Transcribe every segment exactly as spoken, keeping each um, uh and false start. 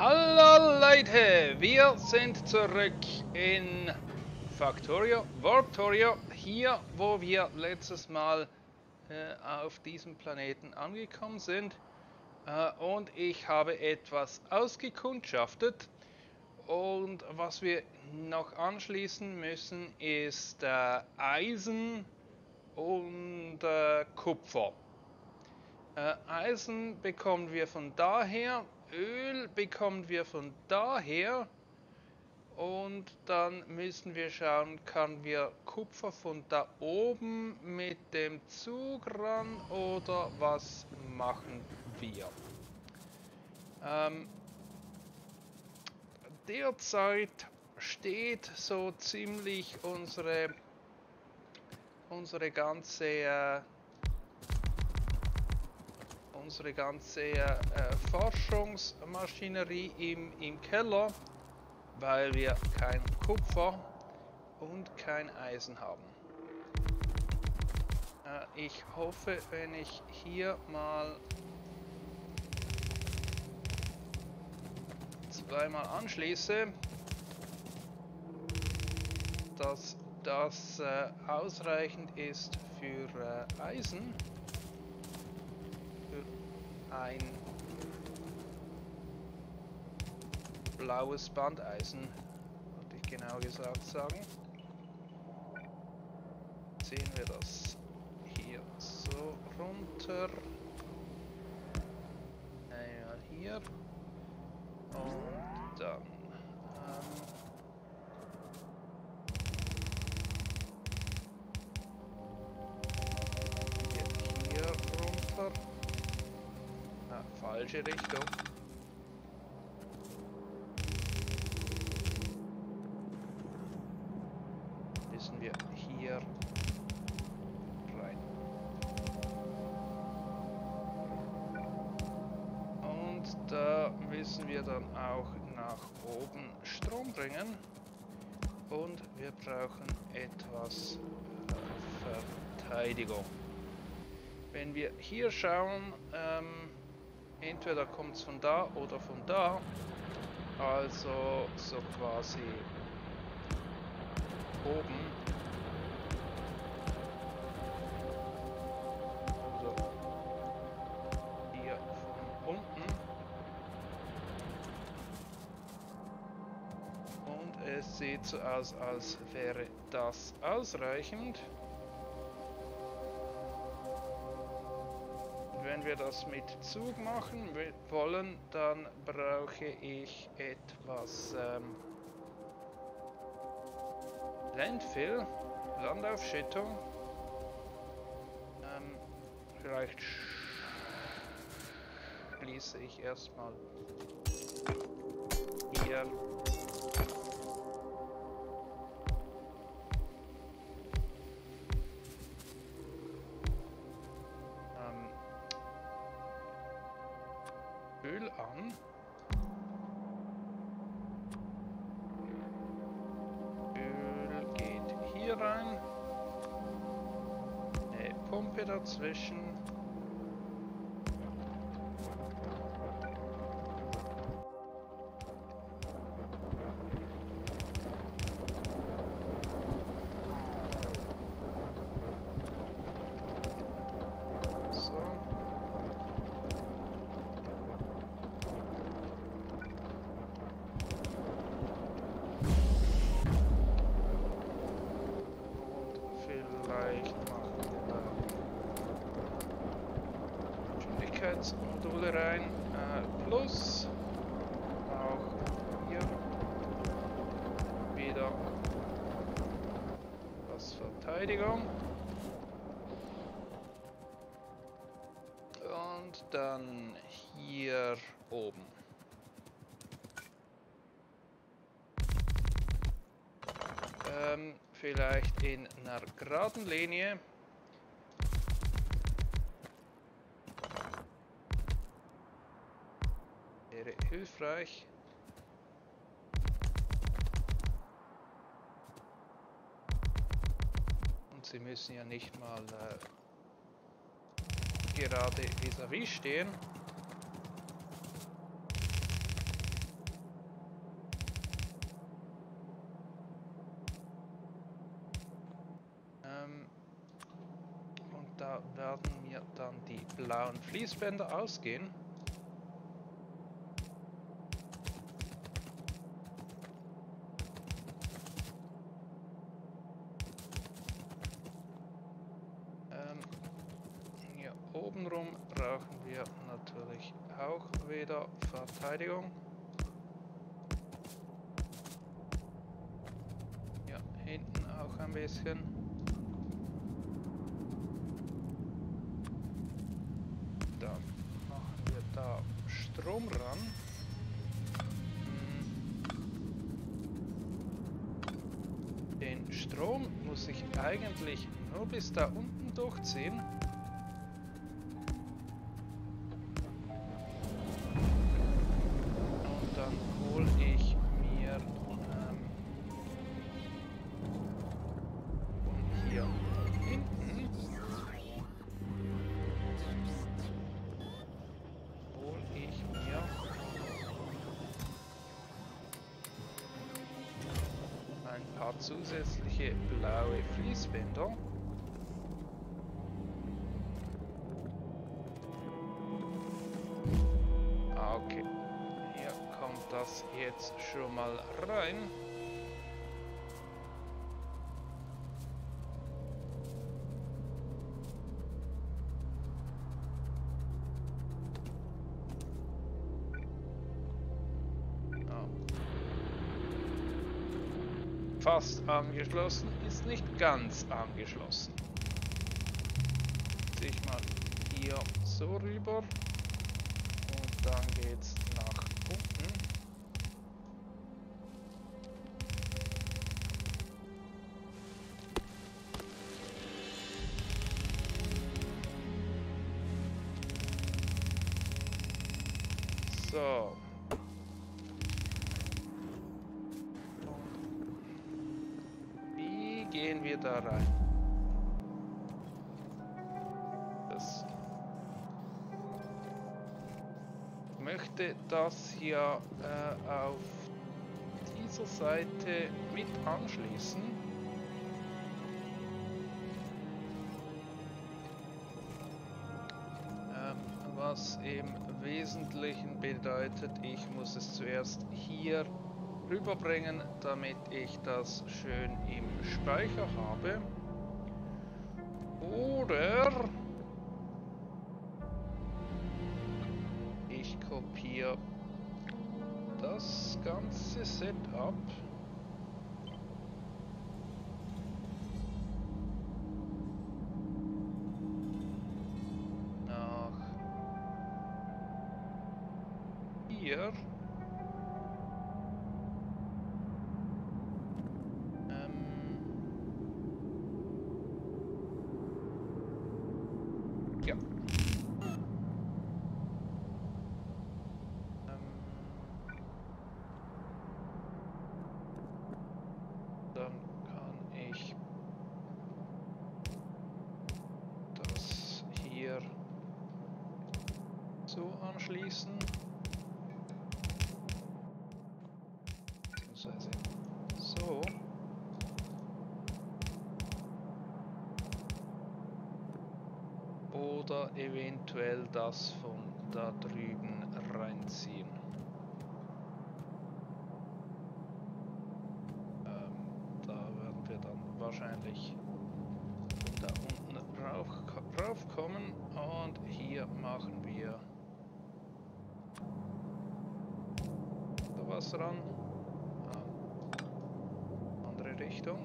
Hallo Leute, wir sind zurück in Factorio, Warptorio, hier wo wir letztes Mal äh, auf diesem Planeten angekommen sind. Äh, und ich habe etwas ausgekundschaftet. Und was wir noch anschließen müssen ist äh, Eisen und äh, Kupfer. Äh, Eisen bekommen wir von daher, Öl bekommen wir von daher und dann müssen wir schauen, kann wir Kupfer von da oben mit dem Zug ran oder was machen wir? Ähm, derzeit steht so ziemlich unsere, unsere ganze äh, unsere ganze äh, Forschungsmaschinerie im, im Keller, weil wir kein Kupfer und kein Eisen haben. Äh, ich hoffe, wenn ich hier mal zweimal anschließe, dass das äh, ausreichend ist für äh, Eisen, für ein blaues Bandeisen, wollte ich genau gesagt sagen. Sehen wir das hier so runter. Einmal hier. Und dann ähm, hier, hier runter. Ah, falsche Richtung. Müssen wir hier rein. Und da müssen wir dann auch nach oben Strom bringen. Und wir brauchen etwas äh, Verteidigung. Wenn wir hier schauen, ähm, entweder kommt es von da oder von da. Also so quasi oben. Oder hier von unten. Und es sieht so aus, als wäre das ausreichend. Wenn wir das mit Zug machen wollen, dann brauche ich etwas ähm, Landfill, Landaufschüttung. Ähm, vielleicht schließe ich erstmal hier Öl an. Öl geht hier rein. Eine Pumpe dazwischen. Module rein, äh, plus auch hier wieder was Verteidigung und dann hier oben. Ähm, vielleicht in einer geraden Linie. Wäre hilfreich. Und sie müssen ja nicht mal äh, gerade vis-à-vis stehen. hier werden mir dann die blauen Fließbänder ausgehen. Ähm, hier obenrum brauchen wir natürlich auch wieder Verteidigung. Ja, hinten auch ein bisschen. Dann machen wir da Strom ran. Den Strom muss ich eigentlich nur bis da unten durchziehen. Und dann hole ich mir ähm, von hier hinten hole ich mir ein paar zusätzliche blaue Fließbänder. Ah, okay. Hier kommt das jetzt schon mal rein. Fast angeschlossen, ist nicht ganz angeschlossen. Ziehe ich mal hier so rüber und dann geht's nach unten. So. Gehen wir da rein. Das ich möchte das hier äh, auf dieser Seite mit anschließen. Ähm, was im Wesentlichen bedeutet, ich muss es zuerst hier rüberbringen, damit ich das schön im Speicher habe. Oder ich kopiere das ganze Setup nach hier. Ja. Ähm. Dann kann ich das hier so anschließen. Beziehungsweise so. Oder eventuell das von da drüben reinziehen. Ähm, da werden wir dann wahrscheinlich da unten rauf, rauf kommen und hier machen wir da was ran. Ah, andere Richtung.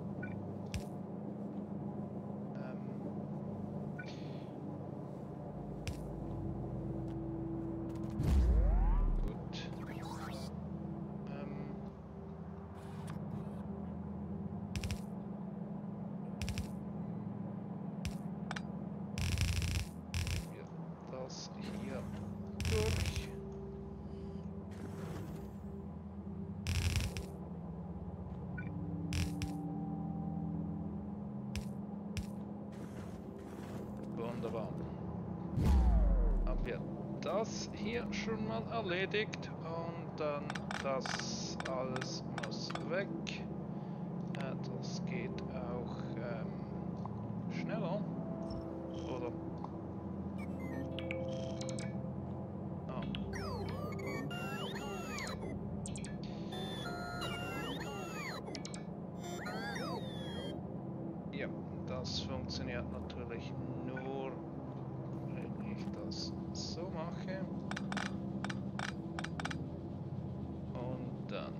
Hier durch. Wunderbar. Haben wir das hier schon mal erledigt und dann das alles muss weg. Ja, das geht auch ähm, schneller. Das funktioniert natürlich nur, wenn ich das so mache. Und dann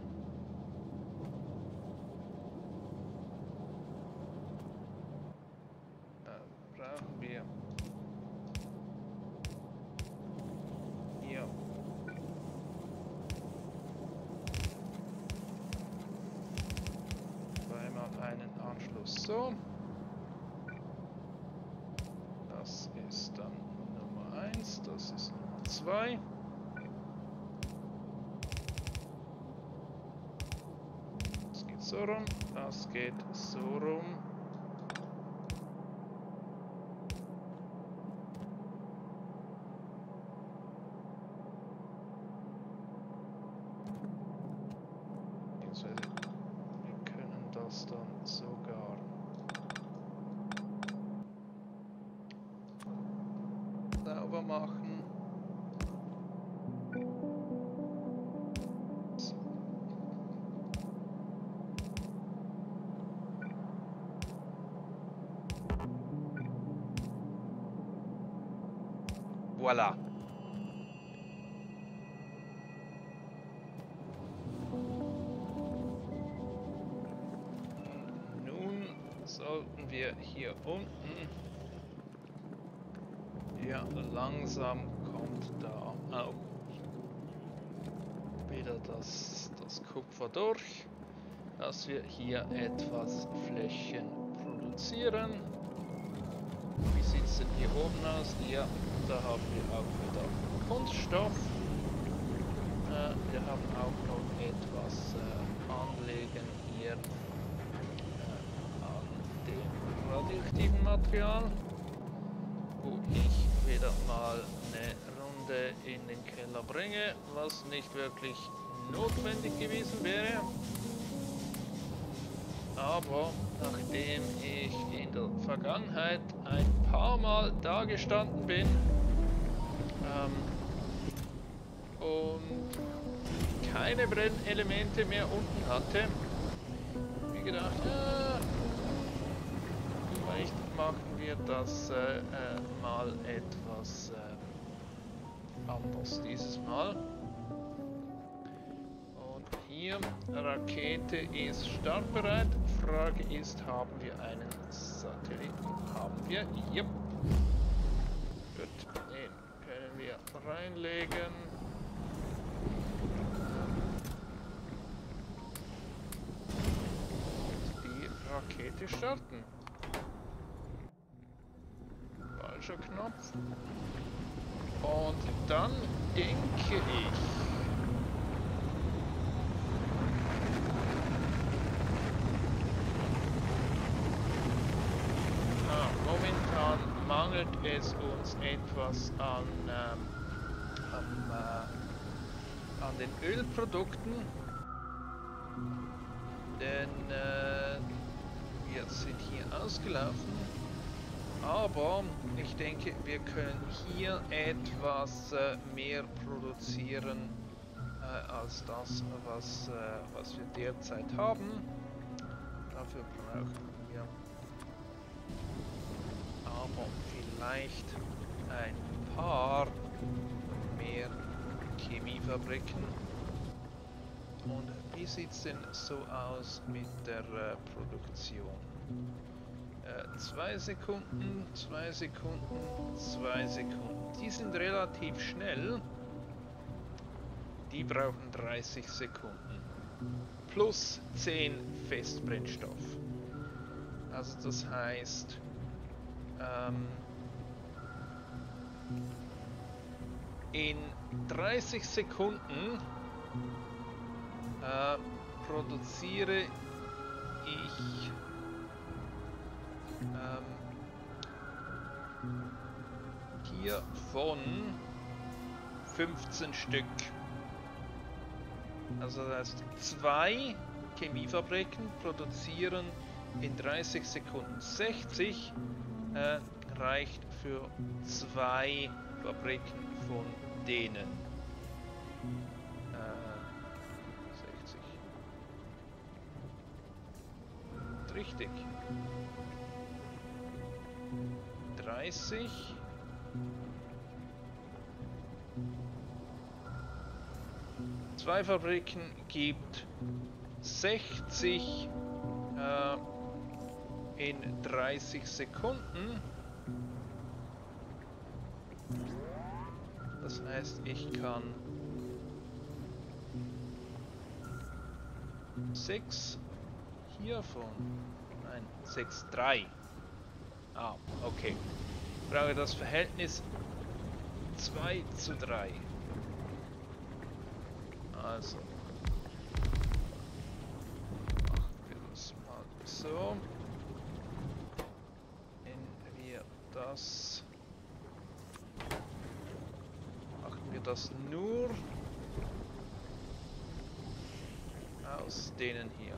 äh, brauchen wir hier zweimal einen Anschluss so. Das ist dann Nummer eins, das ist Nummer zwei. Das geht so rum, das geht so rum. Beziehungsweise wir können das dann sogar sauber machen. So. Voilà. Und nun sollten wir hier unten, ja, langsam kommt da auch wieder das, das Kupfer durch, dass wir hier etwas Flächen produzieren. Wie sieht es denn hier oben aus? Ja, da haben wir auch wieder Kunststoff. Äh, wir haben auch noch etwas äh, anlegen hier äh, an dem radioaktiven Material, wo ich wieder mal eine Runde in den Keller bringe, was nicht wirklich notwendig gewesen wäre. Aber nachdem ich in der Vergangenheit ein paar Mal da gestanden bin ähm, und keine Brennelemente mehr unten hatte, habe ich mir gedacht, ja, vielleicht machen wir das äh, äh, mal etwas äh, anders dieses Mal. Und hier, Rakete ist startbereit. Frage ist, haben wir einen Satelliten? Haben wir? Yep. Gut, den können wir reinlegen. Und die Rakete starten. Falscher Knopf. Und dann denke ich, ah, momentan mangelt es uns etwas an, ähm, am, äh, an den Ölprodukten, denn äh, wir sind hier ausgelaufen. Aber ich denke, wir können hier etwas äh, mehr produzieren äh, als das, was, äh, was wir derzeit haben. Dafür brauchen wir aber vielleicht ein paar mehr Chemiefabriken. Und wie sieht es denn so aus mit der äh, Produktion? Äh, zwei Sekunden, zwei Sekunden, zwei Sekunden. Die sind relativ schnell. Die brauchen dreißig Sekunden. Plus zehn Festbrennstoff. Also das heißt, ähm, in dreißig Sekunden äh, produziere ich Ähm, hier von fünfzehn Stück. Also das heißt, zwei Chemiefabriken produzieren in dreißig Sekunden sechzig, äh, reicht für zwei Fabriken von denen. Äh, sechzig. Richtig. dreißig. Zwei Fabriken gibt sechzig äh, in dreißig Sekunden. Das heißt, ich kann sechs hiervon, nein, sechs, drei. Ah, okay. Ich brauche das Verhältnis zwei zu drei. Also machen wir das mal so. Wenn wir das machen wir das nur aus denen hier.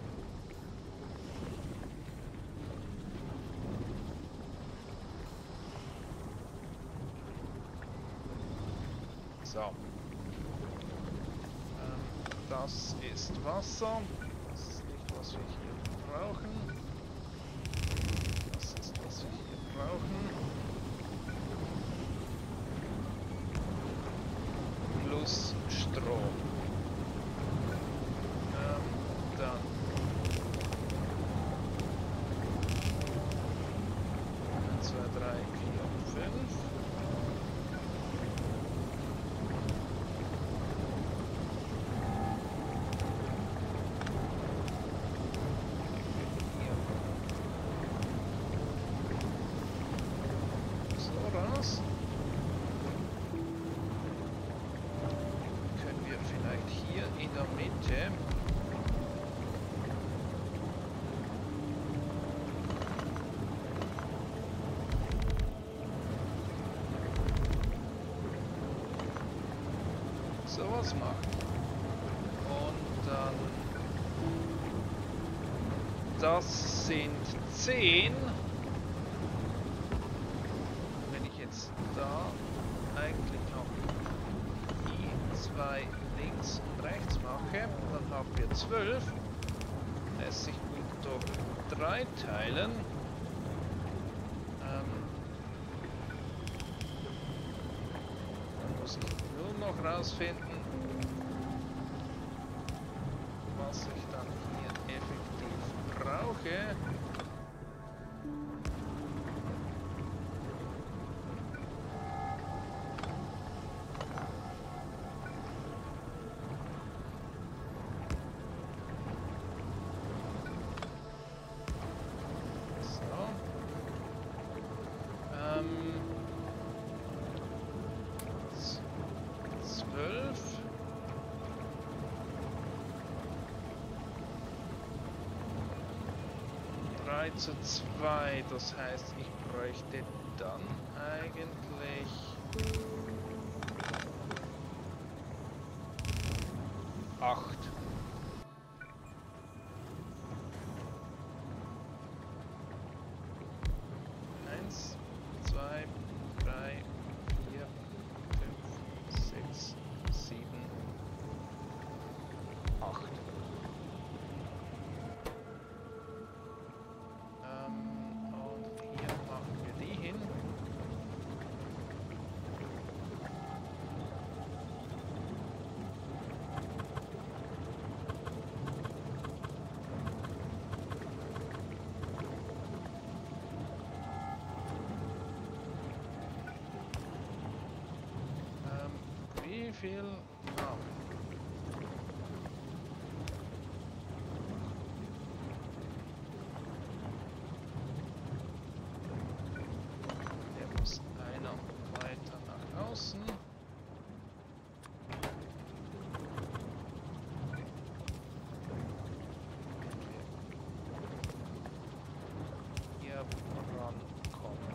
So. Das ist Wasser. Das ist nicht, was wir hier brauchen. Das ist, was wir hier brauchen. Plus Strom. Ähm, dann. eins, zwei, drei, vier, fünf. Können wir vielleicht hier in der Mitte sowas machen? Und dann das sind zehn. Da eigentlich noch die zwei links und rechts mache, dann haben wir zwölf. Lässt sich gut durch drei teilen. Ähm, dann muss ich nur noch rausfinden, was ich dann hier effektiv brauche. drei zu zwei, das heißt, ich bräuchte dann eigentlich acht. eins, zwei, drei, vier, fünf, sechs, sieben, acht. Wie viel? Ah. Der muss einer weiter nach außen. Hier rankommen.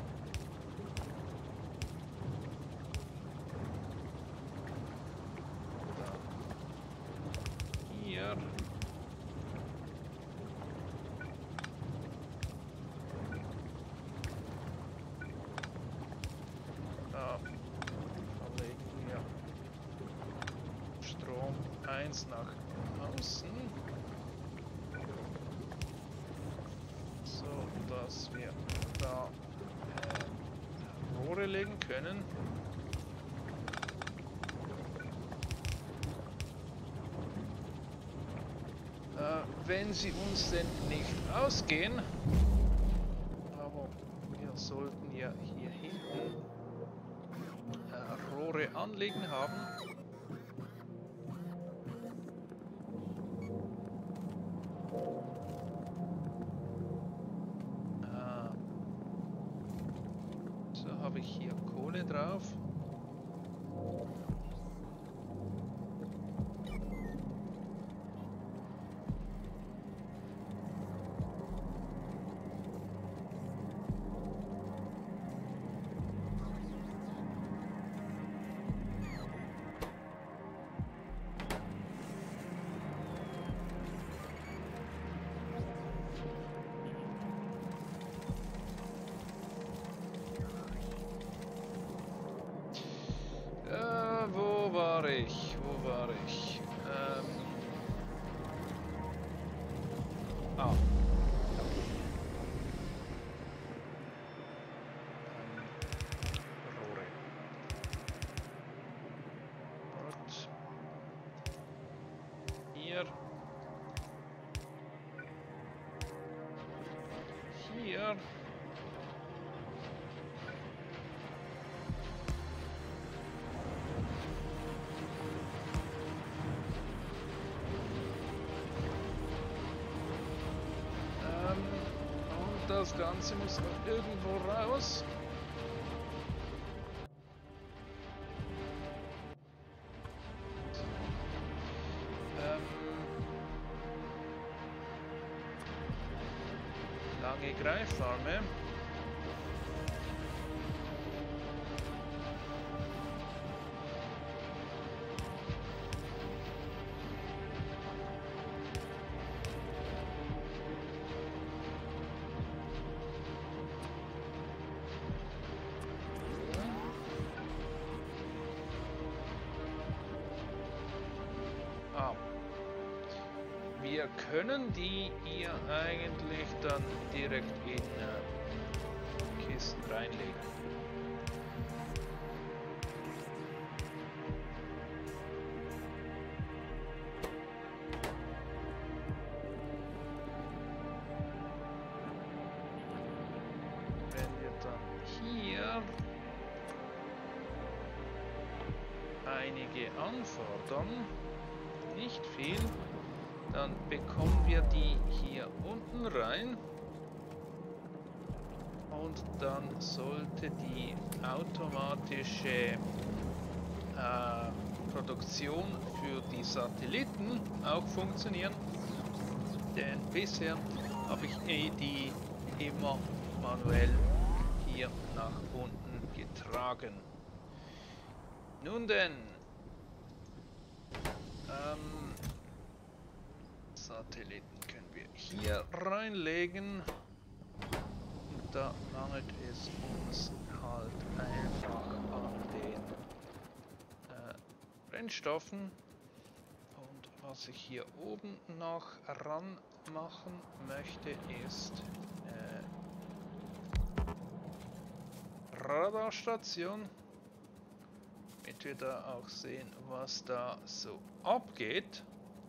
Hier. Da verlegen wir Strom eins nach außen, so dass wir da Rohre legen können. Äh, wenn sie uns denn nicht ausgehen. Aber wir sollten ja hier hinten äh, Rohre anlegen haben. Habe ich hier Kohle drauf. Ich, wo war ich? Ähm. Ah. Ähm, Rohre. Dort. Hier. Hier. Das Ganze muss noch irgendwo raus. Ähm, lange Greifarme. Wir können die hier eigentlich dann direkt in äh, Kisten reinlegen. Wenn wir dann hier einige anfordern, nicht viel, dann bekommen wir die hier unten rein und dann sollte die automatische äh, Produktion für die Satelliten auch funktionieren, denn bisher habe ich eh die immer manuell hier nach unten getragen. Nun denn, ähm, Satelliten können wir hier reinlegen. Und da mangelt es uns halt einfach an den äh, Brennstoffen. Und was ich hier oben noch ran machen möchte, ist äh, Radarstation. Damit wir da auch sehen, was da so abgeht.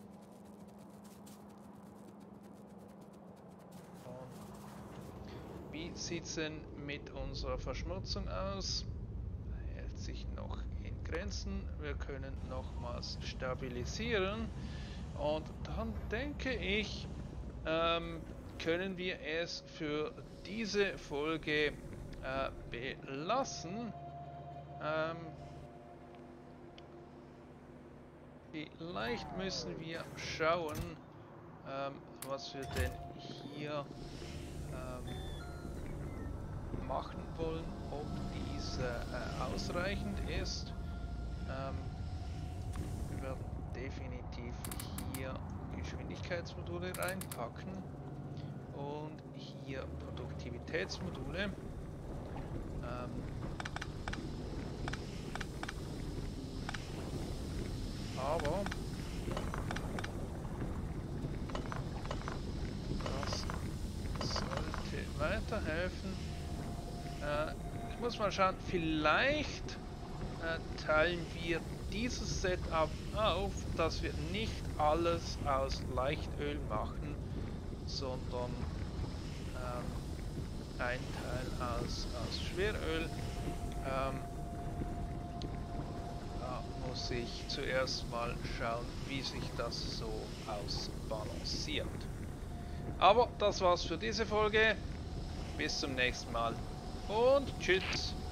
Wie sieht es denn mit unserer Verschmutzung aus? Hält sich noch in Grenzen. Wir können nochmals stabilisieren. Und dann denke ich, ähm, können wir es für diese Folge äh, belassen. Ähm, vielleicht müssen wir schauen, ähm, was wir denn hier ähm, machen wollen, ob dies äh, ausreichend ist. Ähm, wir werden definitiv hier Geschwindigkeitsmodule reinpacken und hier Produktivitätsmodule. Ähm, aber das sollte weiterhelfen. muss mal schauen, vielleicht äh, teilen wir dieses Setup auf, dass wir nicht alles aus Leichtöl machen, sondern ähm, ein Teil aus, aus Schweröl. Ähm, da muss ich zuerst mal schauen, wie sich das so ausbalanciert. Aber das war's für diese Folge. Bis zum nächsten Mal und tschüss.